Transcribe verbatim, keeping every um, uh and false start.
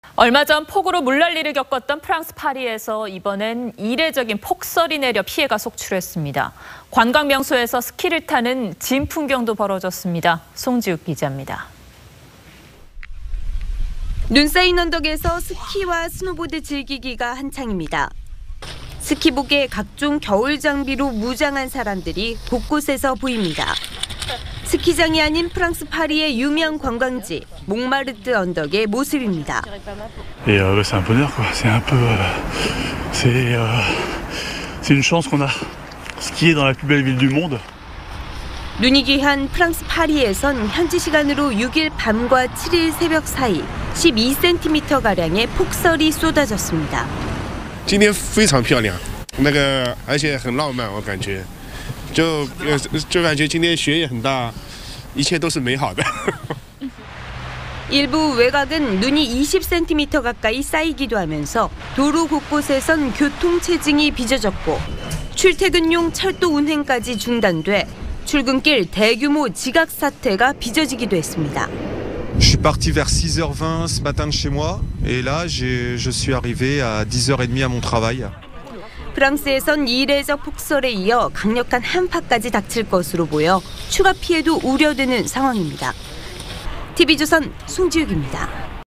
얼마 전 폭우로 물난리를 겪었던 프랑스 파리에서 이번엔 이례적인 폭설이 내려 피해가 속출했습니다. 관광 명소에서 스키를 타는 진 풍경도 벌어졌습니다. 송지욱 기자입니다. 눈 쌓인 언덕에서 스키와 스노보드 즐기기가 한창입니다. 스키복에 각종 겨울 장비로 무장한 사람들이 곳곳에서 보입니다. 스키장이 아닌 프랑스 파리의 유명 관광지 몽마르트 언덕의 모습입니다. Et euh, c'est un bonheur quoi. C'est un peu, euh, c'est, euh, c'est une chance qu'on a skié dans la plus belle ville du monde. 눈이 귀한 프랑스 파리에선 현지 시간으로 육 일 밤과 칠 일 새벽 사이 십이 센티미터 가량의 폭설이 쏟아졌습니다. 今天非常漂亮，那个而且很浪漫，我感觉，就就感觉今天雪也很大，一切都是美好的。 일부 외곽은 눈이 이십 센티미터 가까이 쌓이기도 하면서 도로 곳곳에선 교통체증이 빚어졌고 출퇴근용 철도 운행까지 중단돼 출근길 대규모 지각 사태가 빚어지기도 했습니다. Je suis parti vers six heures vingt ce matin de chez moi et là j'ai, je suis arrivé à dix heures trente à mon travail. 프랑스에선 이례적 폭설에 이어 강력한 한파까지 닥칠 것으로 보여 추가 피해도 우려되는 상황입니다. 티비조선 송지욱입니다.